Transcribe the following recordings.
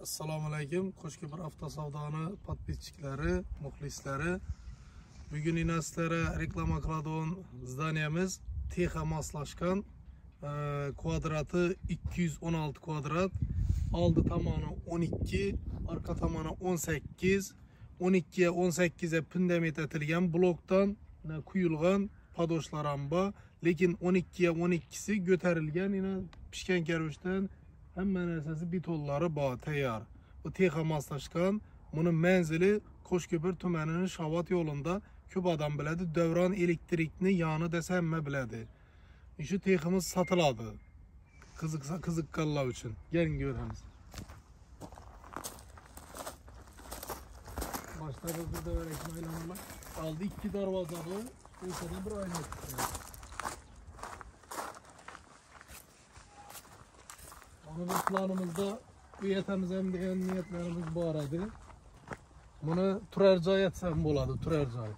Assalomu alaykum. Qo'shko'pir avtosavdoni podpischiklari, muxlislari. Bugun sizlarga reklama qiladigan zdaniyamiz Texa moslashgan, kvadrati 216 kvadrat, oldi tomoni 12, arka tomoni 18, 12 ga 18 ga fundament etilgan blokdan quyilgan padoshlar ham bor, lekin 12 ga 12si ko'tarilgan, yana pishgan karvishdan hamma narsasi betonlari bor, tayyor. Bu Texa moslashgan, buni manzili Qo'shko'pir tumanining Shovot yo'lida. Ko'p odam biladi, Davron elektrikni yoni desa hamma biladi. Shu Texa'miz sotiladi. Qiziqqanlar uchun. Keling ko'ramiz. Boshda bizda davrakni aylanalar. Oldi 2 darvozali, o'rtada bir oyna. Bunu planımızda üyetimiz hem degan niyetlerimiz bor edi. Buni turar joy etsam bo'ladi, turar joy.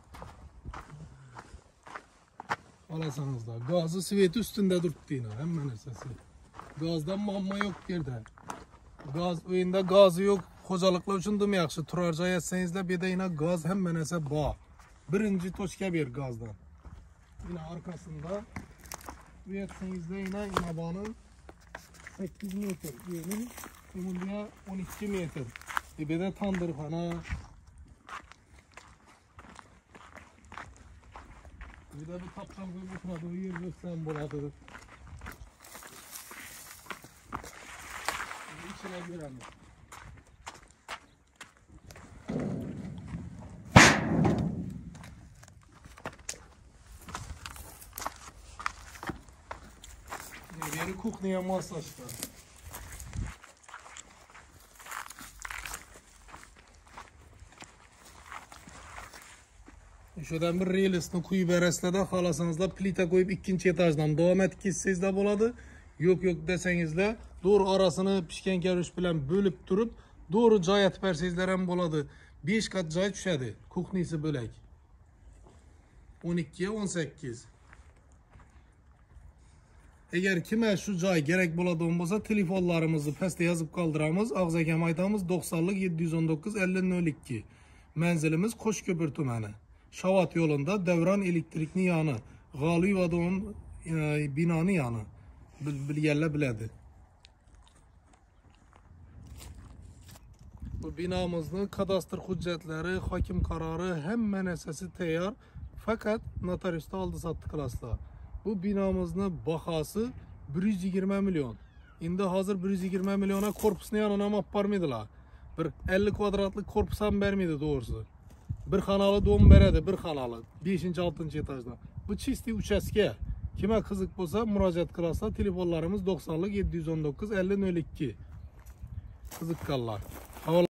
Olasanızlar. Gazı sveti üstünde turibdi, hamma narsasi. Gazdan muammo yo'q yerda. Gaz o'yinda gazı yo'q, xo'jaliklar uchun ham yaxshi. Turar joy etsangizlar, bu yerda gaz hamma narsa bor. Birinchi tochka ber gazdan. Yine arkasında bu etsangizlar yine boni 8 metre, yani bunun 12 metre. Bir de tandırxana. Bir de bu taptan koyup oturduğu yer gösteren buladı. İçine girelim. Yeri kuchniye moslashgan. Şuradan bir relisini quyib berasizlar, xohlasanizlar plita qo'yib ikkinchi etajdan davom etib ketsangizlar bo'ladi. Yo'q desangizlar, doğru arasini pishgan karvish bilan bo'lib turib, doğru joy etib bersangizlar ham bo'ladi. 5 kat joy tushadi, kuchnisi bo'lak. 12 ga 18. Eğer kime şu joy gerek bo'ladigan bo'lsa, telefonlarimizni pastda yozib qoldiramiz. Og'zakam aytamiz 90 719 5002. Manzilimiz Qo'shko'pir tumani. Shovot yo'lida Davron elektrikni yoni, G'oliyevning binoni yoni. Bilganlar biladi. Bu binamızın kadastr hujjatlari, hokim qarori, hamma narsasi tayyor. Fakat notariusda oldi sotdi qilasizlar. Bu binamızın bahası 120 milyon. Endi hozir 120 milyona korpusni yanına olib bormaydilar. Bir 50 kvadratlik korpus ham bermaydi doğrusu. Bir xonali dom beradi, bir xonali 5-6 etajda. Bu chisti uchastka. Kime qiziq bo'lsa murojaat qilasizlar. Telefonlarimiz 90 719 5002. Qiziqqanlar.